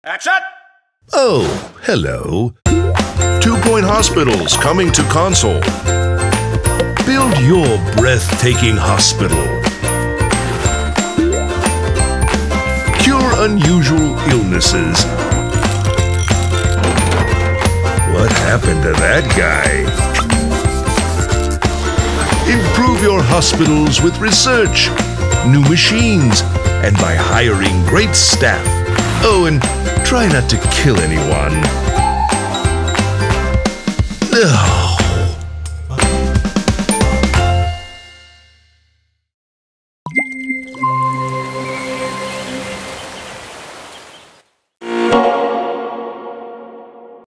Action! Oh, hello. 2 Point Hospitals coming to console. Build your breathtaking hospital. Cure unusual illnesses. What happened to that guy? Improve your hospitals with research, new machines, and by hiring great staff. Oh, and try not to kill anyone. Ugh.